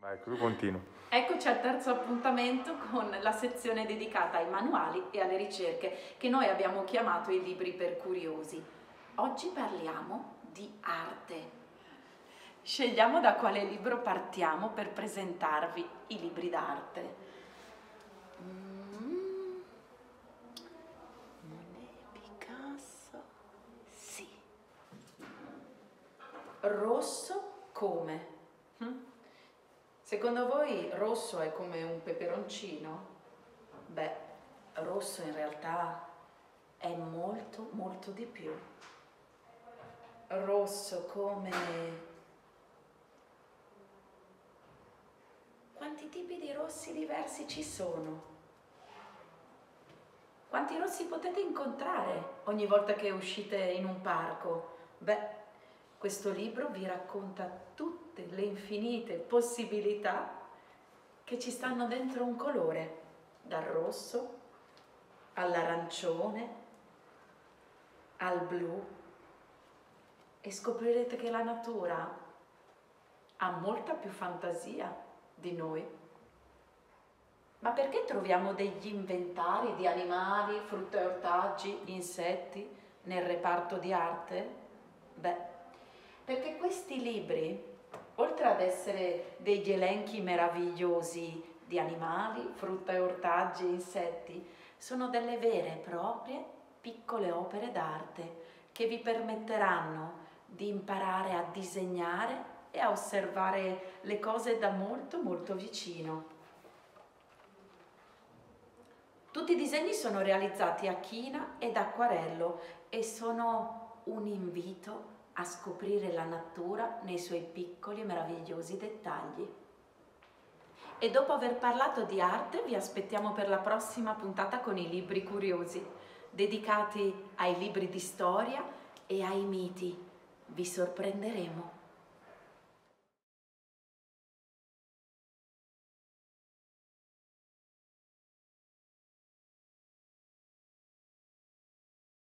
Ecco, io continuo. Eccoci al terzo appuntamento con la sezione dedicata ai manuali e alle ricerche che noi abbiamo chiamato i libri per curiosi. Oggi parliamo di arte. Scegliamo da quale libro partiamo per presentarvi i libri d'arte. Monet, Picasso, sì. Rosso come? Secondo voi rosso è come un peperoncino? Beh, rosso in realtà è molto molto di più. Rosso come... Quanti tipi di rossi diversi ci sono? Quanti rossi potete incontrare ogni volta che uscite in un parco? Beh, questo libro vi racconta tutte le infinite possibilità che ci stanno dentro un colore, dal rosso all'arancione, al blu, e scoprirete che la natura ha molta più fantasia di noi. Ma perché troviamo degli inventari di animali, frutta e ortaggi, insetti nel reparto di arte? Beh, perché questi libri, oltre ad essere degli elenchi meravigliosi di animali, frutta e ortaggi e insetti, sono delle vere e proprie piccole opere d'arte che vi permetteranno di imparare a disegnare e a osservare le cose da molto molto vicino. Tutti i disegni sono realizzati a china ed acquarello e sono un invito a scoprire la natura nei suoi piccoli e meravigliosi dettagli. E dopo aver parlato di arte vi aspettiamo per la prossima puntata con i libri curiosi, dedicati ai libri di storia e ai miti. Vi sorprenderemo.